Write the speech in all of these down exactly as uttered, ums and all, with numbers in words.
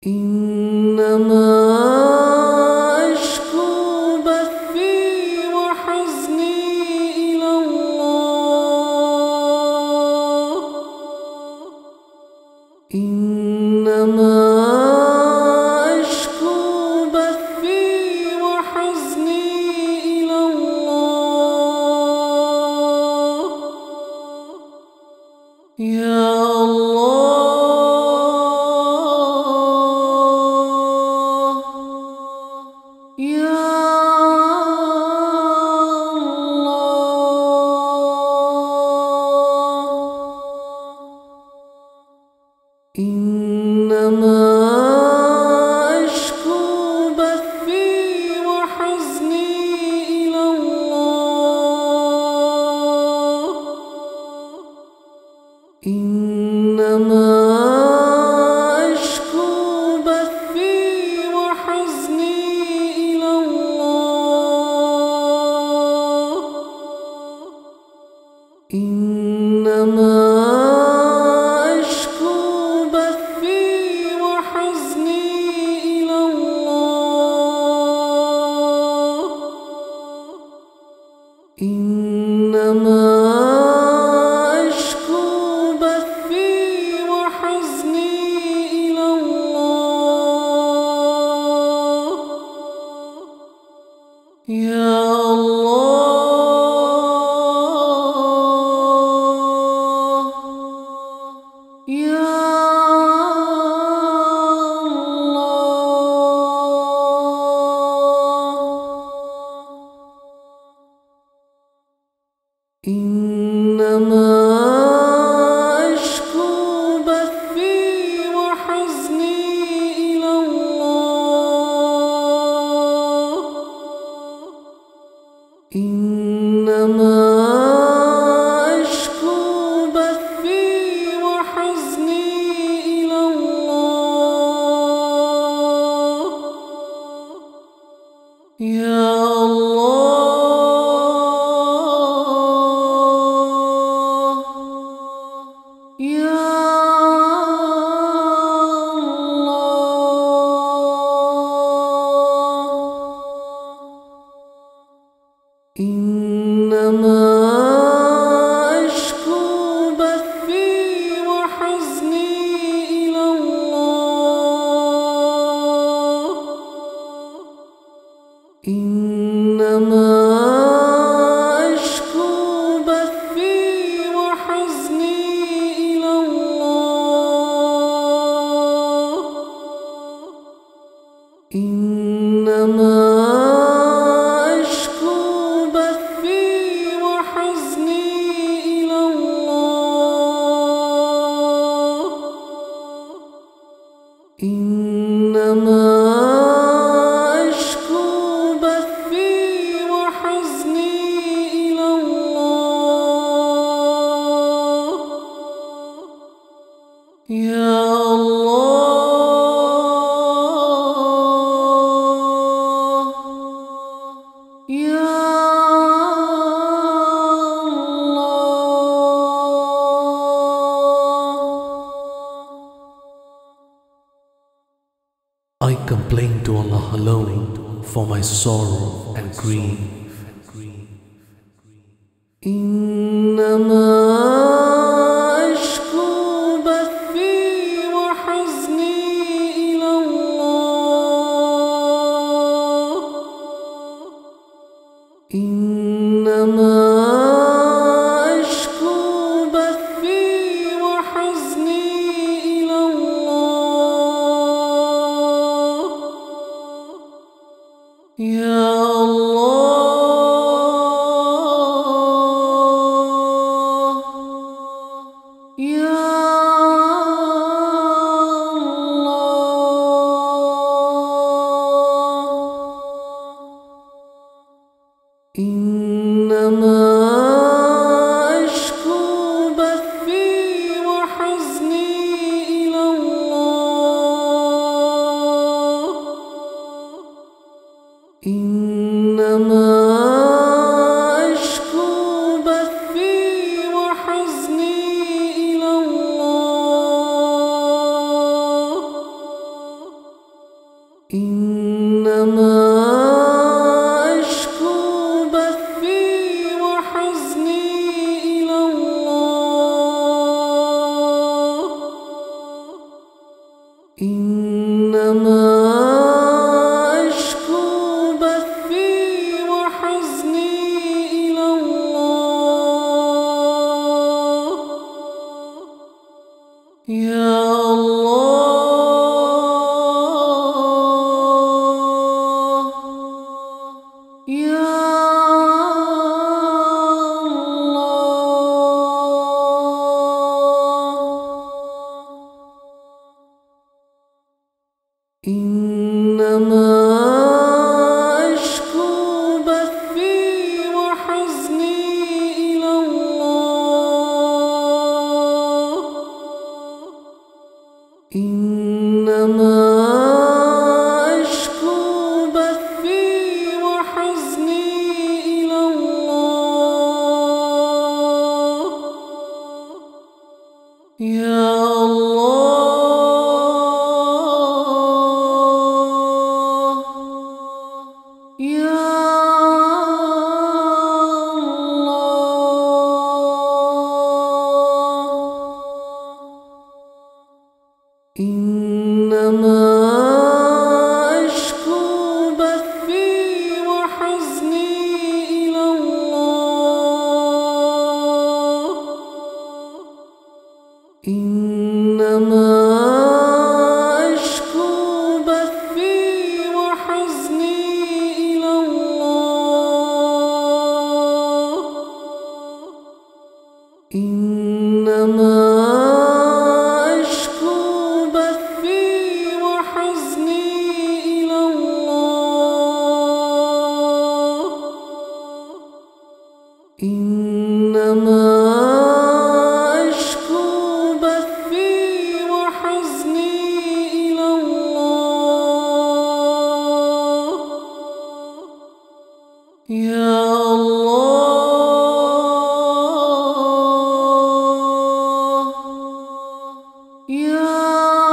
إنما أشكو بثي وحزني إلى الله. إنما أشكو بثي وحزني إلى الله. يا الله إنما أشكو بثي وحزني إلى الله. إنما أشكو بثي وحزني إلى الله. إنما إنما أشكو بثي وحزني إلى الله. يا الله يا إنما أشكو بثي وحزني إلى الله. إنما أشكو بثي وحزني إلى الله. يا الله إنما أشكو بثي وحزني إلى الله. إنما أشكو بثي وحزني إلى الله. إنما إنما أشكو بثي وحزني إلى الله. يا الله يا I complain to Allah alone for my sorrow and grief. إنما أشكو بثي وحزني إلى الله. إنما أشكو بثي وحزني إلى الله. يا الله إنما أشكو بثي وحزني إلى الله. إنما أشكو بثي وحزني إلى الله. يا الله يا الله. إنما أشكو بثي وحزني إلى الله. إنما أشكو بثي وحزني إلى الله. يا الله يا الله. إنما أشكو بثي وحزني إلى الله. إنما أشكو بثي وحزني إلى الله. إنما أشكو بثي وحزني إلى الله. إنما أشكو بثي وحزني إلى الله. يا الله يا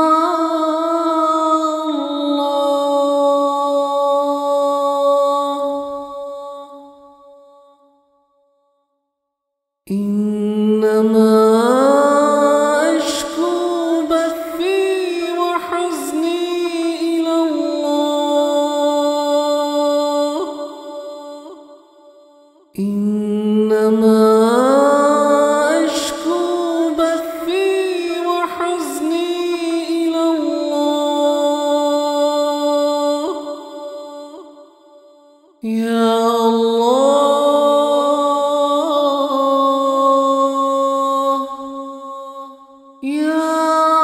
الله. إنما أشكو بثي وحزني إلى الله. إنما أشكو بثي وحزني إلى الله. يا الله يا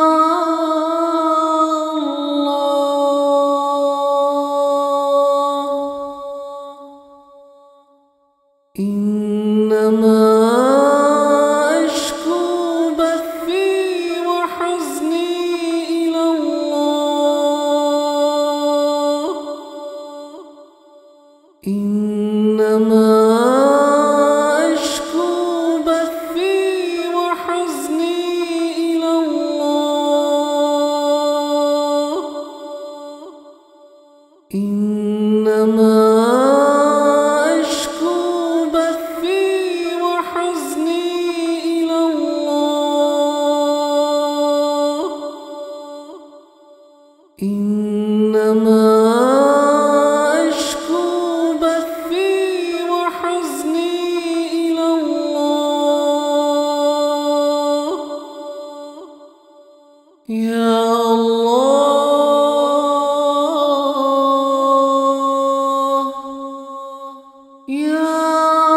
الله. إنما أشكو بثي وحزني إلى الله. إنما أشكو بثي وحزني إلى الله. إنما أشكو بثي وحزني إلى الله. إنما أشكو بثي وحزني إلى الله. يا الله يا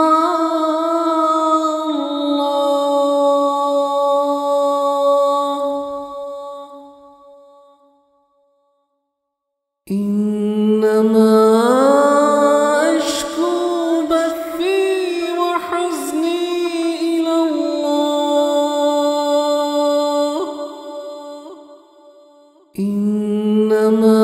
الله. إنما أشكو بثي وحزني إلى الله. إنما